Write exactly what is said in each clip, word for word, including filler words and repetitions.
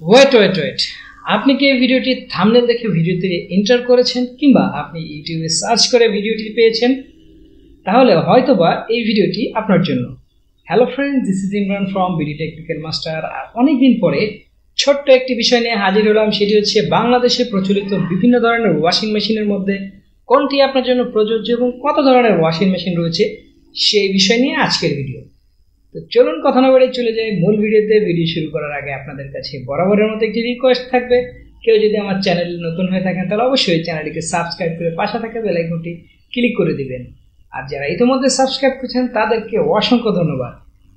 Wait wait wait আপনি কি এই ভিডিওটি থাম্বনেল দেখে ভিডিওতে এন্টার করেছেন কিংবা আপনি ইউটিউবে সার্চ করে ভিডিওটি পেয়েছেন? তাহলে হয়তোবা এই ভিডিওটি আপনার জন্য। Hello friends, this is Imran from BD technical master. আর অনেকদিন পরে ছোট্ট একটি বিষয় নিয়ে হাজির হলাম, সেটি হচ্ছে বাংলাদেশে প্রচলিত বিভিন্ন ধরনের ওয়াশিং মেশিনের মধ্যে কোনটি আপনার জন্য প্রযোজ্য এবং কত ধরনের ওয়াশিং মেশিন রয়েছে সেই বিষয় নিয়ে আজকের ভিডিও। তো চলুন কথা না বলে চলে যাই মূল ভিডিওতে। ভিডিও শুরু করার আগে আপনাদের কাছে বরাবরের মতো একটি রিকোয়েস্ট থাকবে, কেউ যদি আমার চ্যানেলে নতুন হয়ে থাকেন তাহলে অবশ্যই চ্যানেলটিকে সাবস্ক্রাইব করে পাশে থাকা বেল আইকনটি ক্লিক করে দিবেন। আর যারা ইতিমধ্যে সাবস্ক্রাইব করেছেন তাদেরকে অসংখ্য ধন্যবাদ।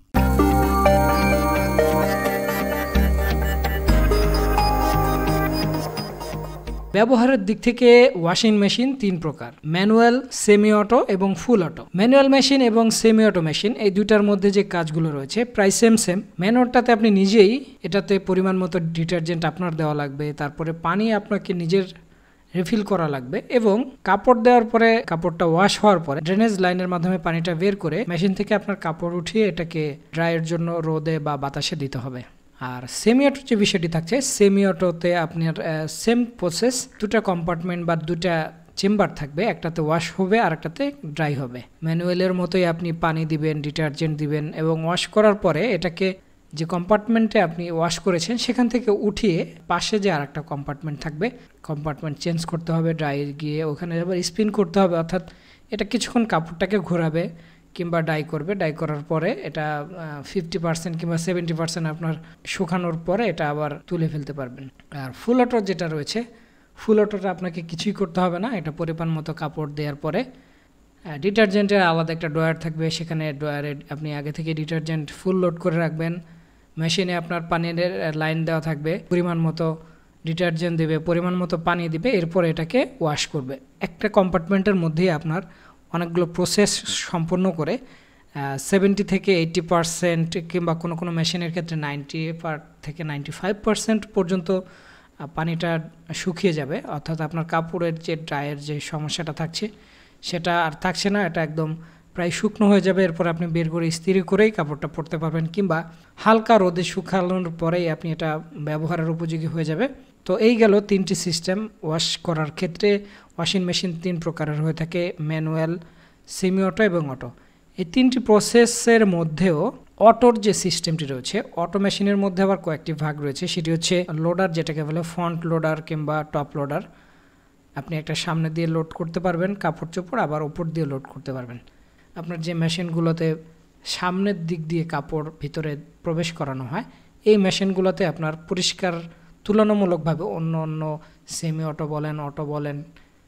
ব্যবহারের দিক থেকে ওয়াশিং মেশিন তিন প্রকার: ম্যানুয়াল, সেমি অটো এবং ফুল অটো। ম্যানুয়াল মেশিন এবং সেমি অটো মেশিন এই দুইটার মধ্যে যে কাজগুলো রয়েছে প্রায় সেম সেম। ম্যানুয়ালটাতে আপনি নিজেই এটাতে পরিমাণ মতো ডিটারজেন্ট আপনার দেওয়া লাগবে, তারপরে পানি আপনাকে নিজের রিফিল করা লাগবে এবং কাপড় দেওয়ার পরে কাপড়টা ওয়াশ হওয়ার পরে ড্রেনেজ লাইনের মাধ্যমে পানিটা বের করে মেশিন থেকে আপনার কাপড় উঠিয়ে এটাকে ড্রাইয়ের জন্য রোদে বা বাতাসে দিতে হবে। আর সেমি অটো যে বিষয়টি থাকছে, সেমি অটোতে আপনার সেম প্রসেস, দুটা কম্পার্টমেন্ট বা দুটা চেম্বার থাকবে, একটাতে ওয়াশ হবে আর একটাতে ড্রাই হবে। ম্যানুয়ালের মতোই আপনি পানি দিবেন, ডিটারজেন্ট দিবেন এবং ওয়াশ করার পরে এটাকে যে কম্পার্টমেন্টে আপনি ওয়াশ করেছেন সেখান থেকে উঠিয়ে পাশে যে আর একটা কম্পার্টমেন্ট থাকবে, কম্পার্টমেন্ট চেঞ্জ করতে হবে, ড্রাই গিয়ে ওখানে আবার স্পিন করতে হবে, অর্থাৎ এটা কিছুক্ষণ কাপড়টাকে ঘোরাবে কিংবা ডাই করবে। ডাই করার পরে এটা ফিফটি পার্সেন্ট কিংবা সেভেন্টি পার্সেন্ট আপনার শুকানোর পরে এটা আবার তুলে ফেলতে পারবেন। আর ফুল অটো যেটা রয়েছে, ফুল অটোটা আপনাকে কিছুই করতে হবে না, এটা পরিমাণ মতো কাপড় দেওয়ার পরে ডিটারজেন্টের আলাদা একটা ড্রয়ার থাকবে, সেখানে ড্রয়ারে আপনি আগে থেকে ডিটারজেন্ট ফুল লোড করে রাখবেন। মেশিনে আপনার পানির লাইন দেওয়া থাকবে, পরিমাণ মতো ডিটারজেন্ট দেবে, পরিমাণ মতো পানি দিবে, এরপর এটাকে ওয়াশ করবে। একটা কম্পার্টমেন্টের মধ্যেই আপনার অনেকগুলো প্রসেস সম্পন্ন করে সেভেন্টি থেকে এইট্টি পারসেন্ট কিংবা কোনো কোনো মেশিনের ক্ষেত্রে নাইনটি পার থেকে নাইনটি ফাইভ পারসেন্ট পর্যন্ত পানিটা শুকিয়ে যাবে, অর্থাৎ আপনার কাপড়ের যে ড্রাইয়ের যে সমস্যাটা থাকছে সেটা আর থাকছে না, এটা একদম প্রায় শুকনো হয়ে যাবে। এরপর আপনি বের করে ইস্ত্রি করেই কাপড়টা পরতে পারবেন কিংবা হালকা রোদে শুকানোর পরেই আপনি এটা ব্যবহারের উপযোগী হয়ে যাবে। তো এই গেল তিনটি সিস্টেম ওয়াশ করার ক্ষেত্রে। ওয়াশিং মেশিন তিন প্রকারের হয়ে থাকে: ম্যানুয়াল, সেমি অটো এবং অটো। এই তিনটি প্রসেসের মধ্যেও অটোর যে সিস্টেমটি রয়েছে, অটো মেশিনের মধ্যে আবার কয়েকটি ভাগ রয়েছে। সেটি হচ্ছে লোডার, যেটাকে বলে ফ্রন্ট লোডার কিংবা টপ লোডার। আপনি একটা সামনে দিয়ে লোড করতে পারবেন কাপড় চোপড়, আবার ওপর দিয়ে লোড করতে পারবেন। আপনার যে মেশিনগুলোতে সামনের দিক দিয়ে কাপড় ভিতরে প্রবেশ করানো হয়, এই মেশিনগুলোতে আপনার পরিষ্কার তুলনামূলকভাবে অন্য অন্য সেমি অটো বলেন, অটো বলেন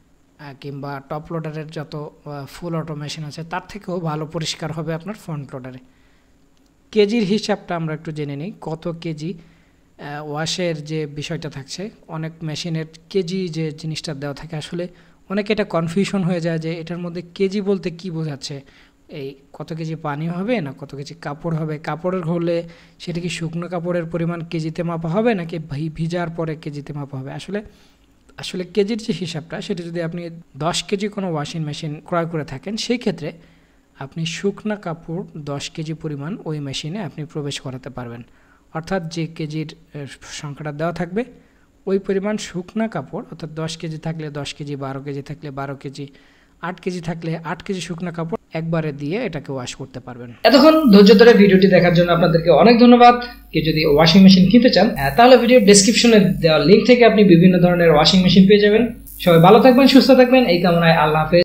কিংবা টপ লোডারের যত ফুল অটো মেশিন আছে তার থেকেও ভালো পরিষ্কার হবে আপনার ফ্রন্ট লোডারে। কেজির হিসাবটা আমরা একটু জেনে নিই, কত কেজি ওয়াশের যে বিষয়টা থাকছে। অনেক মেশিনের কেজি যে জিনিসটা দেওয়া থাকে, আসলে অনেকে এটা কনফিউশন হয়ে যায় যে এটার মধ্যে কেজি বলতে কি বোঝাচ্ছে, এই কত কেজি পানি হবে না কত কেজি কাপড় হবে। কাপড়ের হলে সেটা কি শুকনো কাপড়ের পরিমাণ কেজিতে মাপা হবে নাকি ভিজার পরে কেজিতে মাপা হবে? আসলে আসলে কেজির যে হিসাবটা, সেটা যদি আপনি দশ কেজি কোনো ওয়াশিং মেশিন ক্রয় করে থাকেন, সেই ক্ষেত্রে আপনি শুকনো কাপড় দশ কেজি পরিমাণ ওই মেশিনে আপনি প্রবেশ করাতে পারবেন। অর্থাৎ যে কেজির সংখ্যাটা দেওয়া থাকবে ওই পরিমাণ শুকনো কাপড়, অর্থাৎ দশ কেজি থাকলে দশ কেজি, বারো কেজি থাকলে বারো কেজি, আট কেজি থাকলে আট কেজি শুকনো কাপড় একবারে দিয়ে এটাকে ওয়াশ করতে পারবেন। এতক্ষণ ধৈর্য ধরে ভিডিওটি দেখার জন্য আপনাদেরকে অনেক ধন্যবাদ। কেউ যদি ওয়াশিং মেশিন কিনতে চান তাহলে ভিডিও ডেসক্রিপশনে দেওয়া লিঙ্ক থেকে আপনি বিভিন্ন ধরনের ওয়াশিং মেশিন পেয়ে যাবেন। সবাই ভালো থাকবেন, সুস্থ থাকবেন, এই কামনায় আল্লাহ হাফেজ।